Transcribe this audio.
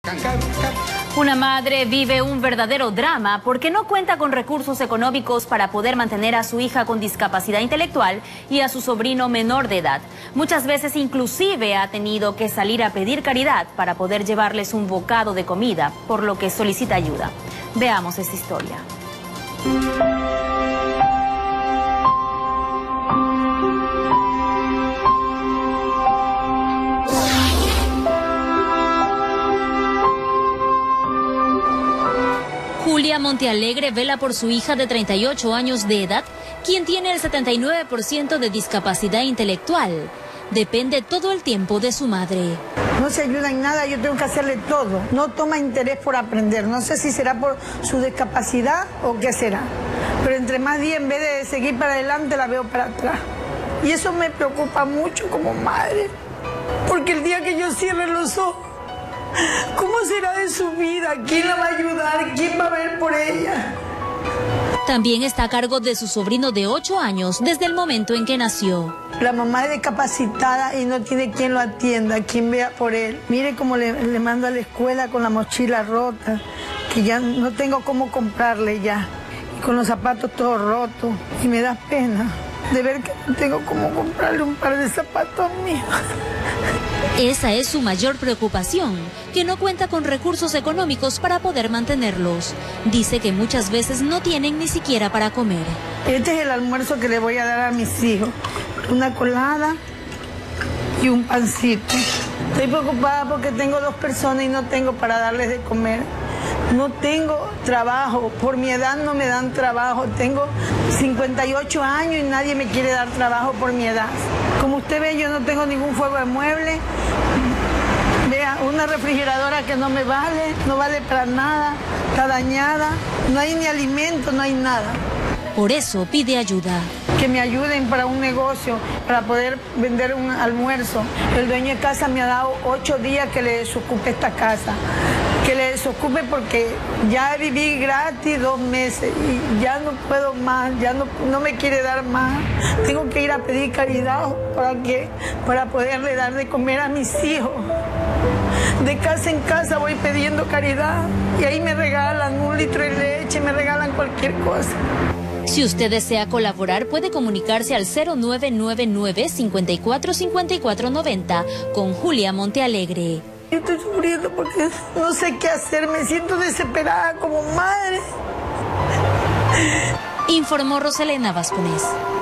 Una madre vive un verdadero drama porque no cuenta con recursos económicos para poder mantener a su hija con discapacidad intelectual y a su sobrino menor de edad. Muchas veces inclusive ha tenido que salir a pedir caridad para poder llevarles un bocado de comida, por lo que solicita ayuda. Veamos esta historia. Julia Montealegre vela por su hija de 38 años de edad, quien tiene el 79% de discapacidad intelectual. Depende todo el tiempo de su madre. No se ayuda en nada, yo tengo que hacerle todo. No toma interés por aprender. No sé si será por su discapacidad o qué será. Pero entre más días, en vez de seguir para adelante, la veo para atrás. Y eso me preocupa mucho como madre. Porque el día que yo cierre los ojos, ¿cómo será de su vida? ¿Quién la va a ayudar? ¿Quién va a ver por ella? También está a cargo de su sobrino de 8 años desde el momento en que nació. La mamá es discapacitada y no tiene quien lo atienda, quien vea por él. Mire cómo le mando a la escuela con la mochila rota, que ya no tengo cómo comprarle ya. Y con los zapatos todos rotos. Y me da pena de ver que no tengo cómo comprarle un par de zapatos a mi hija. Esa es su mayor preocupación, que no cuenta con recursos económicos para poder mantenerlos. Dice que muchas veces no tienen ni siquiera para comer. Este es el almuerzo que le voy a dar a mis hijos. Una colada y un pancito. Estoy preocupada porque tengo 2 personas y no tengo para darles de comer. No tengo trabajo, por mi edad no me dan trabajo. Tengo 58 años y nadie me quiere dar trabajo por mi edad. Como usted ve, yo no tengo ningún fuego de mueble. Vea, una refrigeradora que no me vale, no vale para nada, está dañada. No hay ni alimento, no hay nada. Por eso pide ayuda. Que me ayuden para un negocio, para poder vender un almuerzo. El dueño de casa me ha dado 8 días que le desocupe esta casa. Que le desocupe porque ya viví gratis 2 meses y ya no puedo más, ya no me quiere dar más. Tengo que ir a pedir caridad para poderle dar de comer a mis hijos. De casa en casa voy pidiendo caridad y ahí me regalan 1 litro de leche, me regalan cualquier cosa. Si usted desea colaborar, puede comunicarse al 0999-545490 con Julia Montealegre. Yo estoy sufriendo porque no sé qué hacer, me siento desesperada como madre. Informó Roselena Vasconés.